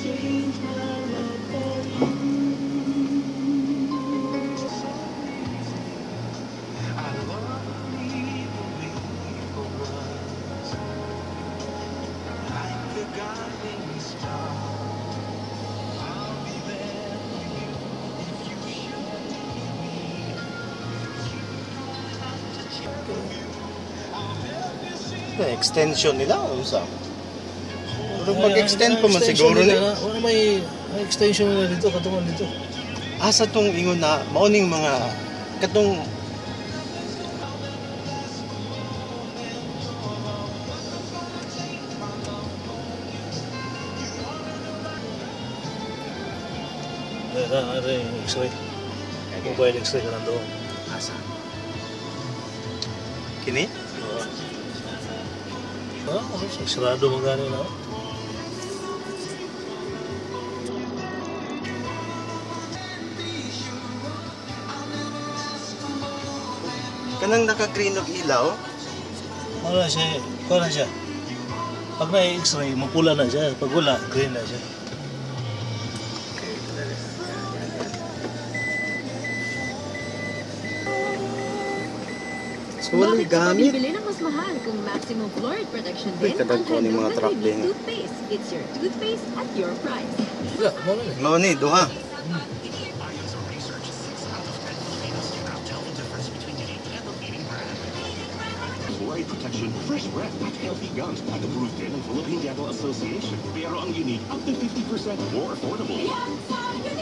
Extension nila o sa? Pero mag-extend pa man siguro ni. Wala may extension nila dito, katungan dito. Asa tong ingon na mauning mga katong Ada yung X-ray. Mobile X-ray ka nandoon. asa? Kini? Sarado magano na. Kanang naka-green og ilaw? Wala siya. Wala siya. Pag na X-ray, mapula na siya. Pag wala, green na siya. So, wala gamit. Bili ng mas mahal kung maximum fluoride protection din Kadang ko ni mga truck din. toothpaste. It's your toothpaste at your price. Wala, wala na. Mao ni duha. Fluoride protection, fresh breath, and healthy gums. Approved in the Philippine Dental Association. Pero ang unique, up to 50% more affordable.